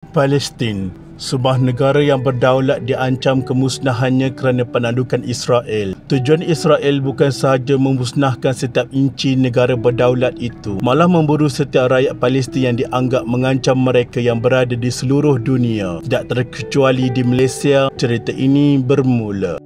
Palestin, sebuah negara yang berdaulat diancam kemusnahannya kerana penaklukan Israel. Tujuan Israel bukan sahaja memusnahkan setiap inci negara berdaulat itu, malah memburu setiap rakyat Palestin yang dianggap mengancam mereka yang berada di seluruh dunia, tidak terkecuali di Malaysia. Cerita ini bermula.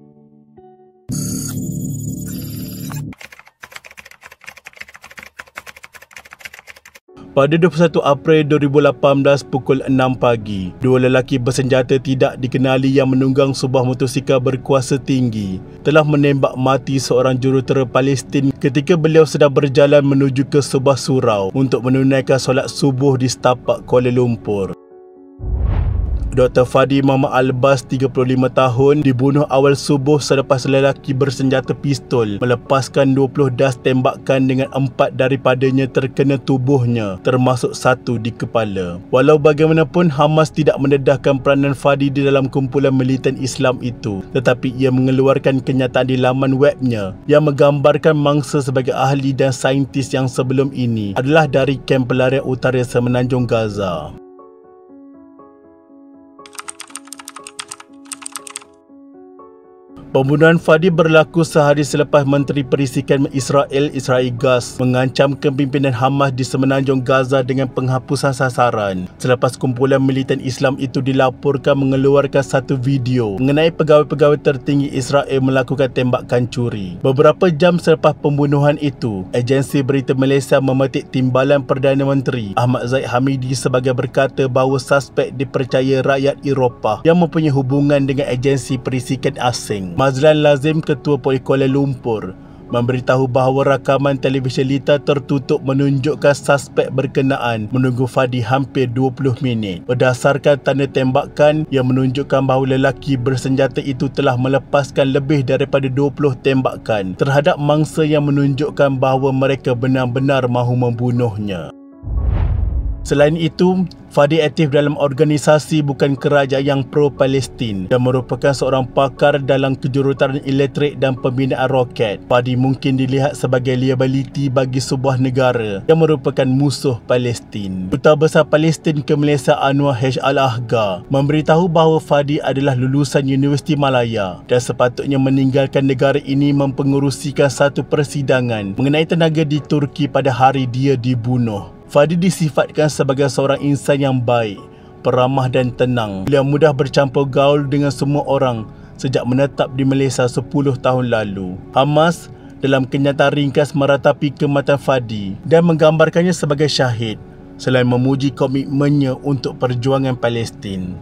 Pada 21 April 2018 pukul 6 pagi, dua lelaki bersenjata tidak dikenali yang menunggang sebuah motosikal berkuasa tinggi telah menembak mati seorang jurutera Palestin ketika beliau sedang berjalan menuju ke sebuah surau untuk menunaikan solat subuh di setapak Kuala Lumpur. Dr. Fadi Muhammad Albas, 35 tahun, dibunuh awal subuh selepas lelaki bersenjata pistol melepaskan 20 das tembakan dengan 4 daripadanya terkena tubuhnya, termasuk 1 di kepala. Walau bagaimanapun, Hamas tidak mendedahkan peranan Fadi di dalam kumpulan militan Islam itu, tetapi ia mengeluarkan kenyataan di laman webnya yang menggambarkan mangsa sebagai ahli dan saintis yang sebelum ini adalah dari kamp pelarian utara Semenanjung Gaza. Pembunuhan Fadi berlaku sehari selepas Menteri Perisikan Israel Katz mengancam pimpinan Hamas di Semenanjung Gaza dengan penghapusan sasaran selepas kumpulan militan Islam itu dilaporkan mengeluarkan satu video mengenai pegawai-pegawai tertinggi Israel melakukan tembakan curi. Beberapa jam selepas pembunuhan itu, agensi berita Malaysia memetik timbalan Perdana Menteri Ahmad Zahid Hamidi sebagai berkata bahawa suspek dipercaya rakyat Eropah yang mempunyai hubungan dengan agensi perisikan asing. Mazlan Lazim, Ketua Polis Kuala Lumpur, memberitahu bahawa rakaman televisyen Lita tertutup menunjukkan suspek berkenaan menunggu Fadi hampir 20 minit. Berdasarkan tanda tembakan yang menunjukkan bahawa lelaki bersenjata itu telah melepaskan lebih daripada 20 tembakan terhadap mangsa yang menunjukkan bahawa mereka benar-benar mahu membunuhnya. Selain itu, Fadi aktif dalam organisasi bukan kerajaan yang pro-Palestin dan merupakan seorang pakar dalam kejuruteraan elektrik dan pembinaan roket. Fadi mungkin dilihat sebagai liability bagi sebuah negara yang merupakan musuh Palestin. Duta Besar Palestin ke Malaysia Anwar H. Al-Ahga memberitahu bahawa Fadi adalah lulusan Universiti Malaya dan sepatutnya meninggalkan negara ini mempengerusikan satu persidangan mengenai tenaga di Turki pada hari dia dibunuh. Fadi disifatkan sebagai seorang insan yang baik, peramah dan tenang. Beliau mudah bercampur gaul dengan semua orang sejak menetap di Malaysia 10 tahun lalu. Hamas dalam kenyataan ringkas meratapi kematian Fadi dan menggambarkannya sebagai syahid selain memuji komitmennya untuk perjuangan Palestin.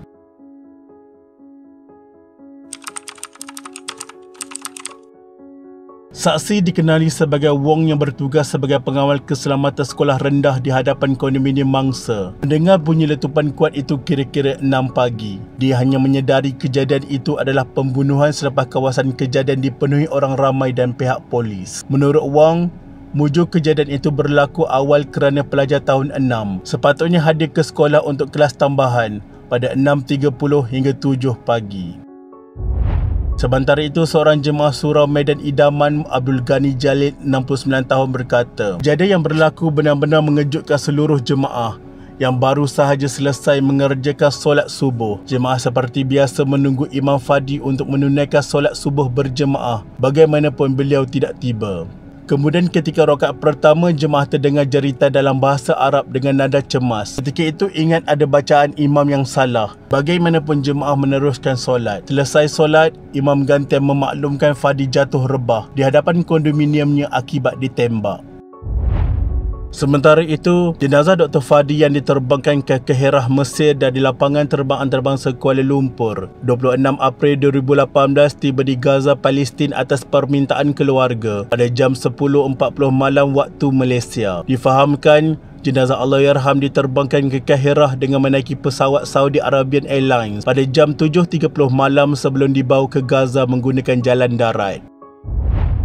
Saksi dikenali sebagai Wong yang bertugas sebagai pengawal keselamatan sekolah rendah di hadapan kondominium mangsa. Mendengar bunyi letupan kuat itu kira-kira 6 pagi. Dia hanya menyedari kejadian itu adalah pembunuhan selepas kawasan kejadian dipenuhi orang ramai dan pihak polis. Menurut Wong, mujuk kejadian itu berlaku awal kerana pelajar tahun 6 sepatutnya hadir ke sekolah untuk kelas tambahan pada 6.30 hingga 7 pagi. Sementara itu, seorang jemaah surau Medan Idaman Abdul Ghani Jalid, 69 tahun berkata, kejadian yang berlaku benar-benar mengejutkan seluruh jemaah yang baru sahaja selesai mengerjakan solat subuh. Jemaah seperti biasa menunggu Imam Fadi untuk menunaikan solat subuh berjemaah bagaimanapun beliau tidak tiba. Kemudian ketika rakaat pertama, jemaah terdengar jeritan dalam bahasa Arab dengan nada cemas. Ketika itu ingat ada bacaan imam yang salah. Bagaimanapun jemaah meneruskan solat. Selesai solat, imam gantian memaklumkan Fadi jatuh rebah di hadapan kondominiumnya akibat ditembak. Sementara itu, jenazah Dr. Fadi yang diterbangkan ke Kahirah, Mesir dari lapangan terbang antarabangsa Kuala Lumpur 26 April 2018 tiba di Gaza, Palestin atas permintaan keluarga pada jam 10.40 malam waktu Malaysia. Difahamkan, jenazah Allahyarham diterbangkan ke Kahirah dengan menaiki pesawat Saudi Arabian Airlines pada jam 7.30 malam sebelum dibawa ke Gaza menggunakan jalan darat.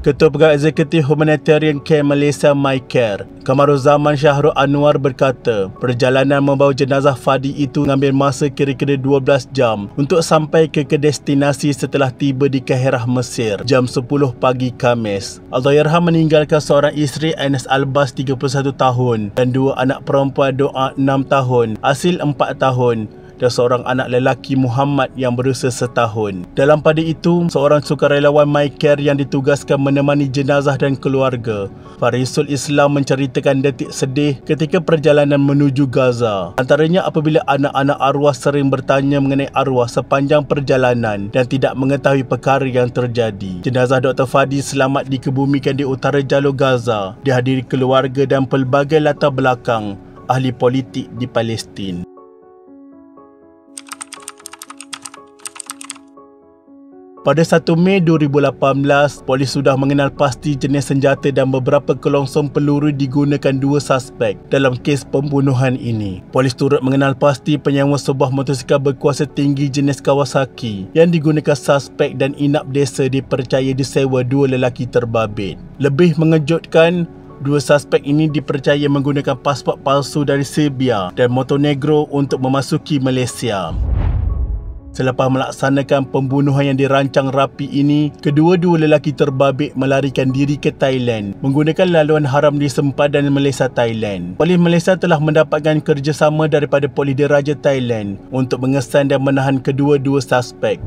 Ketua Pegawai Eksekutif Humanitarian Care Malaysia MyCare, Kamaruzaman Syahrul Anwar berkata, perjalanan membawa jenazah Fadi itu mengambil masa kira-kira 12 jam untuk sampai ke destinasi setelah tiba di Kahirah, Mesir, jam 10 pagi Khamis. Allahyarham meninggalkan seorang isteri Anas Albas 31 tahun dan dua anak perempuan Doa 6 tahun, Asil 4 tahun dan seorang anak lelaki Muhammad yang berusia setahun. Dalam pada itu, seorang sukarelawan MyCare yang ditugaskan menemani jenazah dan keluarga, Farisul Islam, menceritakan detik sedih ketika perjalanan menuju Gaza. Antaranya apabila anak-anak arwah sering bertanya mengenai arwah sepanjang perjalanan dan tidak mengetahui perkara yang terjadi. Jenazah Dr. Fadi selamat dikebumikan di utara jalur Gaza, dihadiri keluarga dan pelbagai latar belakang ahli politik di Palestin. Pada 1 Mei 2018, polis sudah mengenal pasti jenis senjata dan beberapa kelongsong peluru digunakan dua suspek dalam kes pembunuhan ini. Polis turut mengenal pasti penyewa sebuah motosikal berkuasa tinggi jenis Kawasaki yang digunakan suspek dan inap desa dipercaya disewa dua lelaki terbabit. Lebih mengejutkan, dua suspek ini dipercaya menggunakan pasport palsu dari Serbia dan Montenegro untuk memasuki Malaysia. Selepas melaksanakan pembunuhan yang dirancang rapi ini, kedua-dua lelaki terbabit melarikan diri ke Thailand menggunakan laluan haram di sempadan Malaysia Thailand. Polis Malaysia telah mendapatkan kerjasama daripada Polis Diraja Thailand untuk mengesan dan menahan kedua-dua suspek.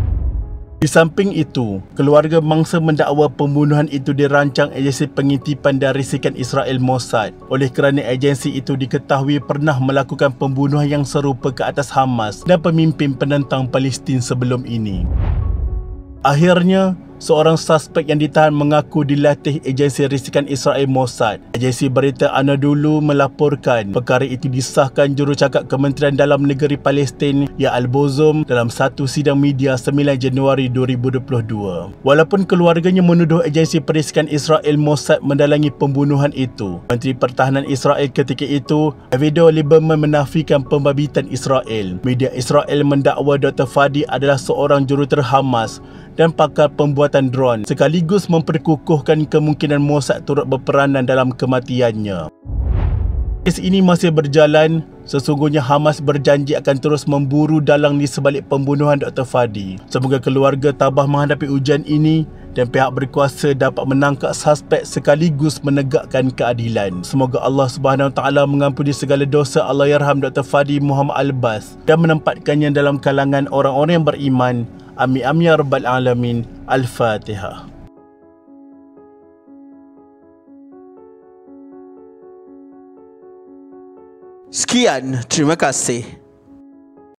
Di samping itu, keluarga mangsa mendakwa pembunuhan itu dirancang agensi pengintipan dan risikan Israel Mossad oleh kerana agensi itu diketahui pernah melakukan pembunuhan yang serupa ke atas Hamas dan pemimpin penentang Palestin sebelum ini. Akhirnya, seorang suspek yang ditahan mengaku dilatih agensi risikan Israel Mossad. Agensi berita Anadolu melaporkan perkara itu disahkan jurucakap Kementerian Dalam Negeri Palestin Ya Al-Bozum dalam satu sidang media 9 Januari 2022. Walaupun keluarganya menuduh agensi perisikan Israel Mossad mendalangi pembunuhan itu, Menteri Pertahanan Israel ketika itu, Avigdor Lieberman, menafikan pembabitan Israel. Media Israel mendakwa Dr. Fadi adalah seorang jurutera Hamas dan pakar pembuatan drone, sekaligus memperkukuhkan kemungkinan Mossad turut berperanan dalam kematiannya. Kes ini masih berjalan. Sesungguhnya Hamas berjanji akan terus memburu dalang di sebalik pembunuhan Dr. Fadi. Semoga keluarga tabah menghadapi ujian ini dan pihak berkuasa dapat menangkap suspek sekaligus menegakkan keadilan. Semoga Allah Subhanahu Wa Taala mengampuni segala dosa Allahyarham Dr. Fadi Muhammad Albas dan menempatkannya dalam kalangan orang-orang yang beriman. Amin amin ya rabbal alamin. Al-Fatihah. Sekian, terima kasih.